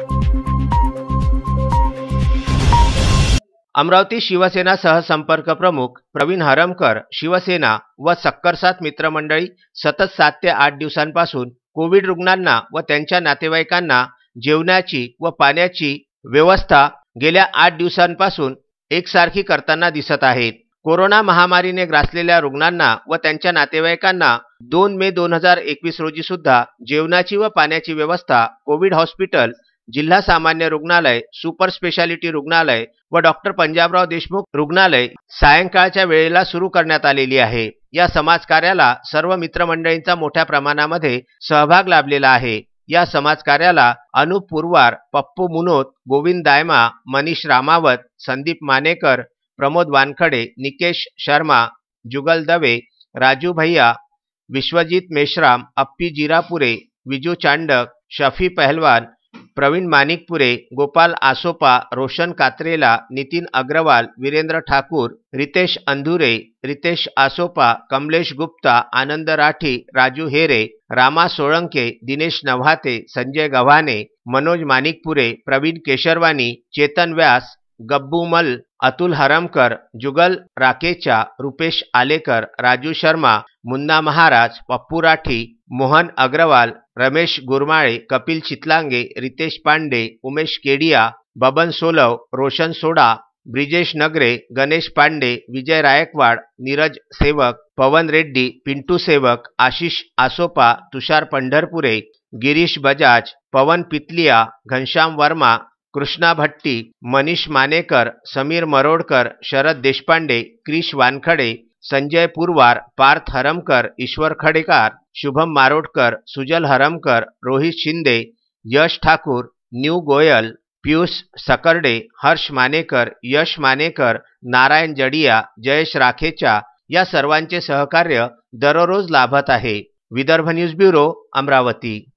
अमरावती शिवसेना सहसंपर्क प्रमुख प्रवीण हरमकर शिवसेना व सक्करसात मित्रमंडळी सतत 7 ते 8 दिवसांपासून कोविड रुग्णांना व त्यांच्या नातेवाईकांना जेवणाची व पाण्याची व्यवस्था गेल्या 8 दिवसांपासून एकसारखी करताना दिसत आहेत। कोरोना महामारीने ग्रासलेल्या रुग्णांना व त्यांच्या नातेवाईकांना 2 मे 2021 रोजी सुद्धा जेवणाची व पाण्याची व्यवस्था कोविड हॉस्पिटल, जिल्हा सामान्य रुग्णालय, सुपर स्पेशालिटी रुग्णालय व डॉक्टर पंजाबराव देशमुख रुग्णालय सायंकाळच्या वेळेला सुरू करण्यात आलेली आहे। या समाजकार्याला सर्व मित्रमंडळींचा मोठ्या प्रमाणामध्ये सहभाग लाभलेला आहे। या समाजकार्याला अनुप पुरवार, पप्पू मुनोत, गोविंद दायमा, मनीष रामावत, संदीप मानेकर, प्रमोद वानखडे, निकेश शर्मा, जुगल दवे, राजू भैया, विश्वजीत मेश्राम, अप्पी जिरापुरे, विजू चांडक, शफी पहलवान, प्रवीण मानिकपुरे, गोपाल आसोपा, रोशन कात्रेला, नितीन अग्रवाल, वीरेंद्र ठाकुर, रितेश अंधुरे, रितेश आसोपा, कमलेश गुप्ता, आनंद राठी, राजू हेरे, रामा सोळंके, दिनेश नव्हाते, संजय गव्हाणे, मनोज मानिकपुरे, प्रवीण केशरवानी, चेतन व्यास, गब्बू मल, अतुल हरमकर, जुगल राकेचा, रुपेश आलेकर, राजू शर्मा, मुन्ना महाराज, पप्पू राठी, मोहन अग्रवाल, रमेश गुरमाळे, कपिल चितलांगे, रितेश पांडे, उमेश केडिया, बबन सोलव, रोशन सोडा, ब्रिजेश नगरे, गणेश पांडे, विजय रायकवाड, नीरज सेवक, पवन रेड्डी, पिंटू सेवक, आशिष आसोपा, तुषार पंढरपुरे, गिरीश बजाज, पवन पितलिया, घनश्याम वर्मा, कृष्णा भट्टी, मनीष मानेकर, समीर मरोडकर, शरद देशपांडे, क्रिश वानखडे, संजय पुरवार, पार्थ हरमकर, ईश्वर खडेकार, शुभम मारोडकर, सुजल हरमकर, रोहित शिंदे, यश ठाकूर, न्यू गोयल, पियुष सकर्डे, हर्ष मानेकर, यश मानेकर, नारायण जडिया, जयेश राखेचा या सर्वांचे सहकार्य दररोज लाभत आहे। Vidarbha news bureau, Amravati.